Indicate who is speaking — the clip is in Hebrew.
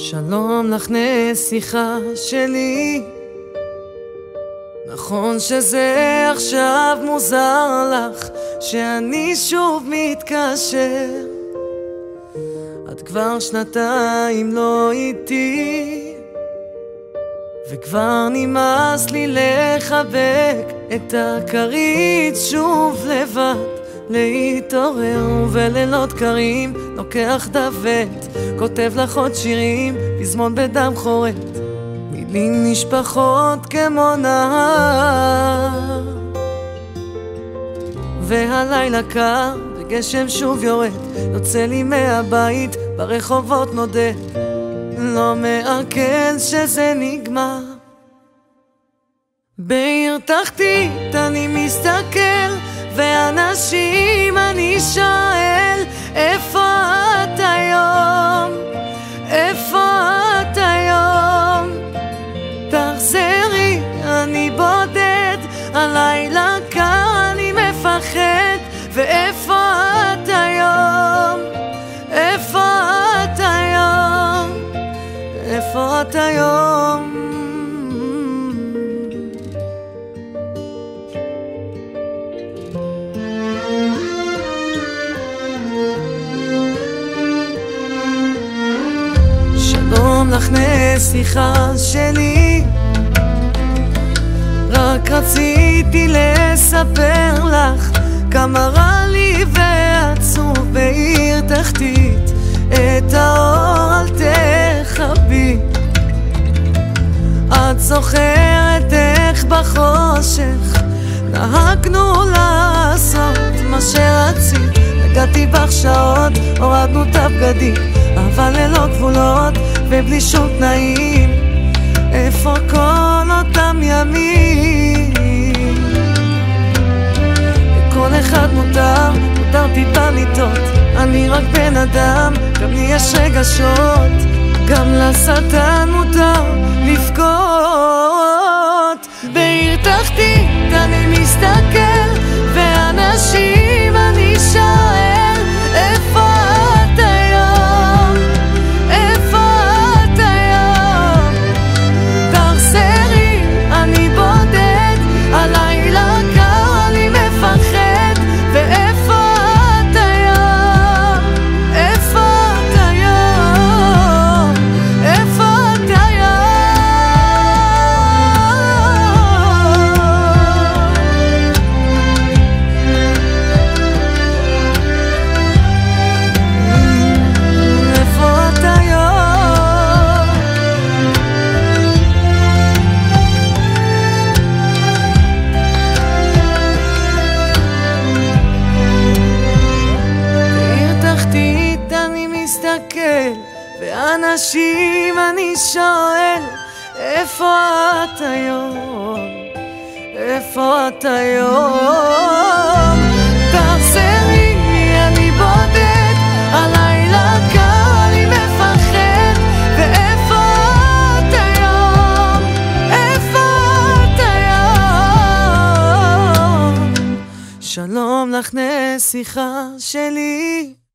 Speaker 1: שלום לך נסיכה שלי, נכון שזה עכשיו מוזר לך שאני שוב מתקשר. את כבר שנתיים לא איתי, וכבר נמאס לי לחבק את הכרית שוב לבד. להתעורר ובלילות קרים לוקח דוות, כותב לך עוד שירים, פזמון בדם חורט, מילים נשפחות כמו נהר. והלילה קר וגשם שוב יורד, יוצא לי מהבית ברחובות נודד, לא מעכל שזה נגמר. בעיר תחתית אני מסתכל ואנשים אני שואל, איפה את היום? איפה את היום? תחזרי, אני בודד, הלילה קר אני מפחד, ואיפה את היום? איפה את היום? איפה את היום? שלום לך נסיכה שלי, רק רציתי לספר לך כמה רע לי ועצוב בעיר תחתית. את האור אל תכבי, את זוכרת איך בחושך נהגנו לעשות מה שרצית. הגעתי בך שעות, הורדנו את הבגדים, אבל ללא גבולות ובלי שום תנאים. איפה כל אותם ימים? לכל אחד מותר טיפה לטעות, אני רק בן אדם, גם לי יש רגשות, גם לשטן מותר לבכות. בעיר תחתית אני מסתכל ואנשים אני שואל, איפה את היום? איפה את היום? תחזרי, אני בודד, הלילה קר אני מפחד, ואיפה את היום? איפה את היום? איפה את היום? ואנשים אני שואל, איפה את היום? איפה את היום? תחזרי, אני בודד, הלילה קר אני מפחד, ואיפה את היום? איפה את היום? שלום לך נסיכה שלי.